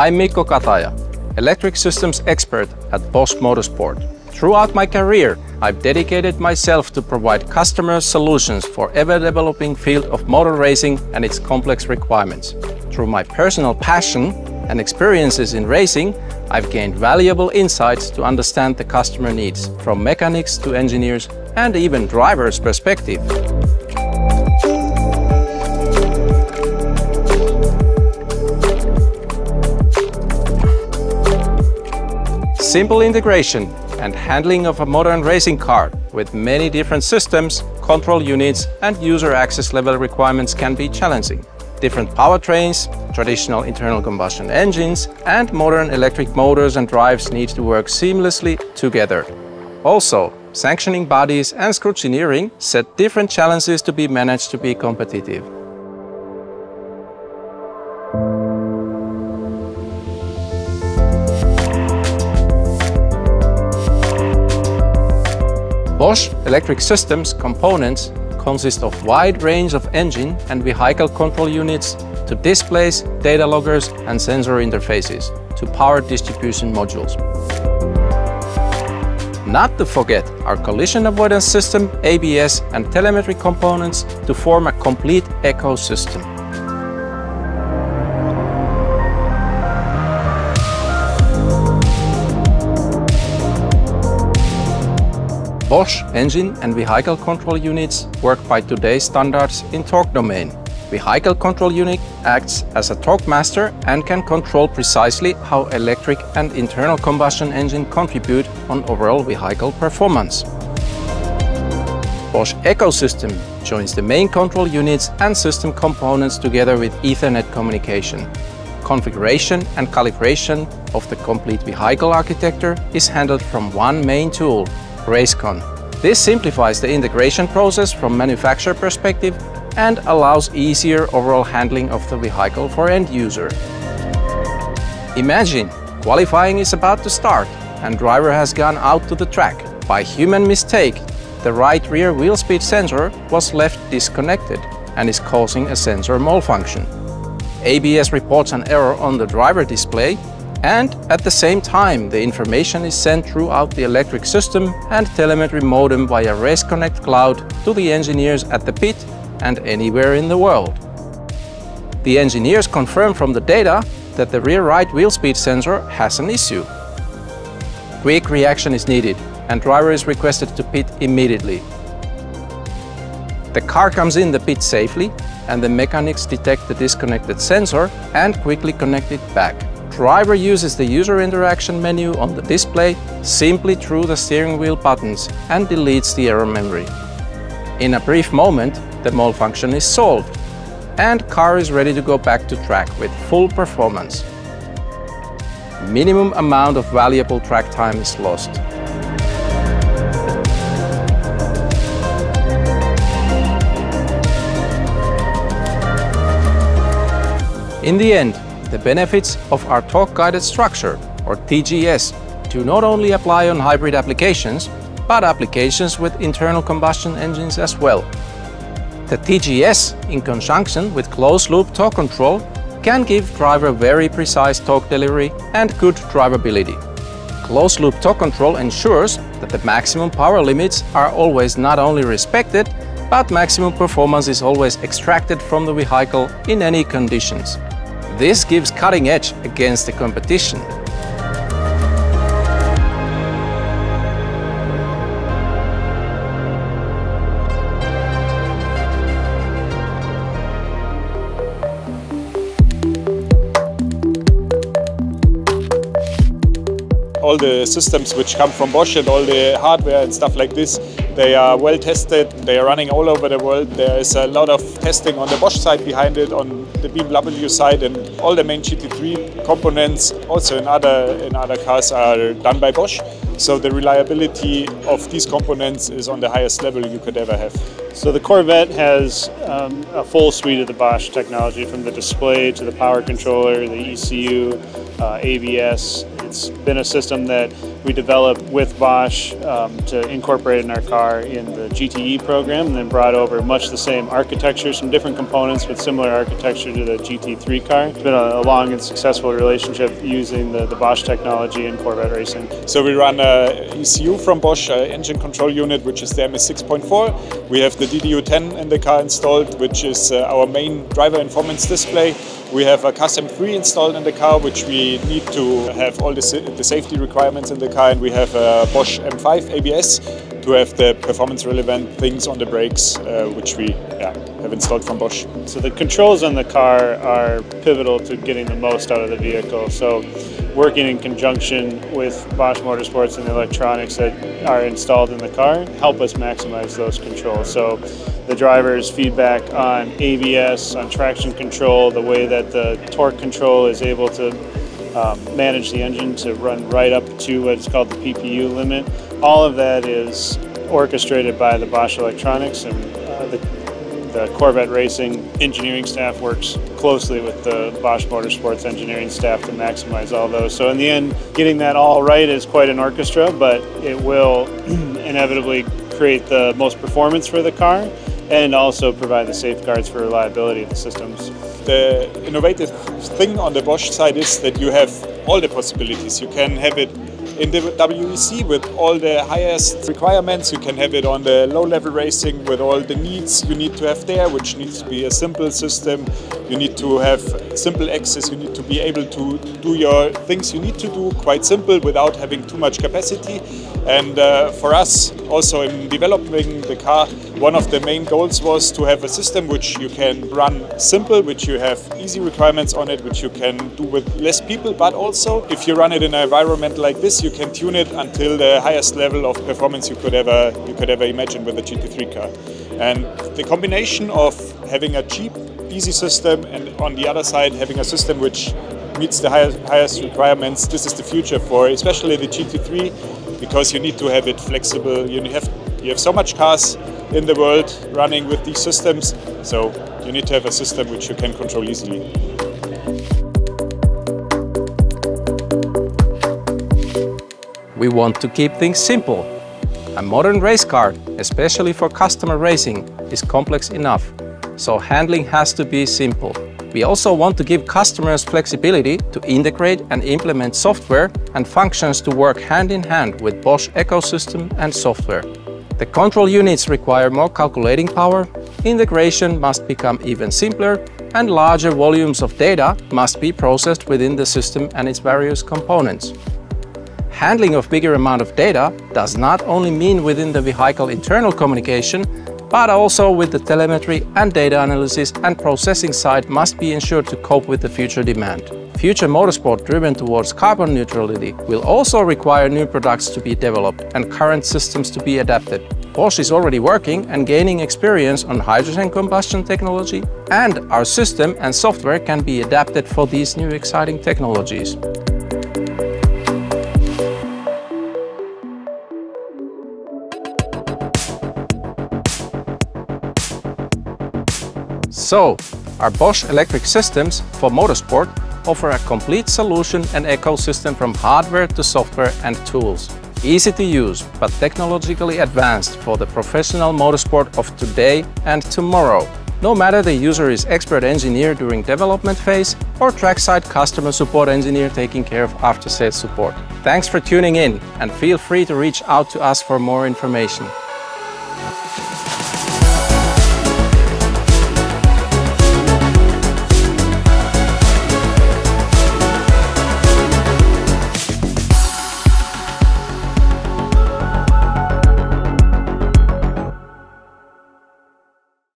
I'm Mikko Kataja, electric systems expert at Bosch Motorsport. Throughout my career, I've dedicated myself to provide customers solutions for ever-developing field of motor racing and its complex requirements. Through my personal passion and experiences in racing, I've gained valuable insights to understand the customer needs, from mechanics to engineers and even drivers' perspective. Simple integration and handling of a modern racing car with many different systems, control units and user access level requirements can be challenging. Different powertrains, traditional internal combustion engines and modern electric motors and drives need to work seamlessly together. Also, sanctioning bodies and scrutineering set different challenges to be managed to be competitive. Bosch electric systems components consist of a wide range of engine and vehicle control units to displays, data loggers and sensor interfaces to power distribution modules. Not to forget our collision avoidance system, ABS and telemetry components to form a complete ecosystem. Bosch engine and vehicle control units work by today's standards in torque domain. Vehicle control unit acts as a torque master and can control precisely how electric and internal combustion engine contribute on overall vehicle performance. Bosch ecosystem joins the main control units and system components together with Ethernet communication. Configuration and calibration of the complete vehicle architecture is handled from one main tool, RaceCon. This simplifies the integration process from manufacturer perspective and allows easier overall handling of the vehicle for end user. Imagine, qualifying is about to start and driver has gone out to the track. By human mistake, the right rear wheel speed sensor was left disconnected and is causing a sensor malfunction. ABS reports an error on the driver display, and at the same time the information is sent throughout the electric system and telemetry modem via RaceConnect Cloud to the engineers at the pit and anywhere in the world. The engineers confirm from the data that the rear right wheel speed sensor has an issue. Quick reaction is needed and driver is requested to pit immediately. The car comes in the pit safely and the mechanics detect the disconnected sensor and quickly connect it back. Driver uses the user interaction menu on the display simply through the steering wheel buttons and deletes the error memory. In a brief moment, the malfunction is solved and car is ready to go back to track with full performance. Minimum amount of valuable track time is lost. In the end, the benefits of our torque-guided structure, or TGS, do not only apply on hybrid applications, but applications with internal combustion engines as well. The TGS, in conjunction with closed-loop torque control, can give driver very precise torque delivery and good drivability. Closed-loop torque control ensures that the maximum power limits are always not only respected, but maximum performance is always extracted from the vehicle in any conditions. This gives cutting edge against the competition. All the systems which come from Bosch and all the hardware and stuff like this, they are well tested, they are running all over the world. There is a lot of testing on the Bosch side behind it, on the BMW side, and all the main GT3 components also in other cars are done by Bosch. So the reliability of these components is on the highest level you could ever have. So the Corvette has a full suite of the Bosch technology, from the display to the power controller, the ECU, ABS. It's been a system that we developed with Bosch to incorporate in our car in the GTE program, and then brought over much the same architecture, some different components but similar architecture to the GT3 car. It's been a long and successful relationship using the Bosch technology in Corvette racing. So we run ECU from Bosch, engine control unit, which is the MS6.4. We have the DDU10 in the car installed, which is our main driver informant's display. We have a CAS-M3 installed in the car, which we need to have all the safety requirements in the car, and we have a Bosch M5 ABS to have the performance relevant things on the brakes, which we have installed from Bosch. So the controls on the car are pivotal to getting the most out of the vehicle. So working in conjunction with Bosch Motorsports and the electronics that are installed in the car help us maximize those controls. So the driver's feedback on ABS, on traction control, the way that the torque control is able to manage the engine to run right up to what's called the PPU limit. All of that is orchestrated by the Bosch electronics, and the Corvette Racing engineering staff works closely with the Bosch Motorsports engineering staff to maximize all those. So in the end, getting that all right is quite an orchestra, but it will inevitably create the most performance for the car and also provide the safeguards for reliability of the systems. The innovative thing on the Bosch side is that you have all the possibilities. You can have it in the WEC with all the highest requirements. You can have it on the low-level racing with all the needs you need to have there, which needs to be a simple system. You need to have simple access. You need to be able to do your things you need to do quite simple without having too much capacity. And for us, also in developing the car, one of the main goals was to have a system which you can run simple, which you have easy requirements on it, which you can do with less people, but also if you run it in an environment like this, you can tune it until the highest level of performance you could ever imagine with a GT3 car. And the combination of having a cheap, easy system and on the other side having a system which meets the highest requirements, this is the future for especially the GT3, because you need to have it flexible. You have so much cars in the world running with these systems, so you need to have a system which you can control easily. We want to keep things simple. A modern race car, especially for customer racing, is complex enough, so handling has to be simple. We also want to give customers flexibility to integrate and implement software and functions to work hand in hand with Bosch ecosystem and software. The control units require more calculating power, integration must become even simpler, and larger volumes of data must be processed within the system and its various components. Handling of bigger amount of data does not only mean within the vehicle internal communication, but also with the telemetry and data analysis and processing side must be ensured to cope with the future demand. Future motorsport driven towards carbon neutrality will also require new products to be developed and current systems to be adapted. Bosch is already working and gaining experience on hydrogen combustion technology, and our system and software can be adapted for these new exciting technologies. So, our Bosch electric systems for motorsport offer a complete solution and ecosystem from hardware to software and tools. Easy to use, but technologically advanced for the professional motorsport of today and tomorrow. No matter the user is expert engineer during development phase or trackside customer support engineer taking care of after-sales support. Thanks for tuning in and feel free to reach out to us for more information.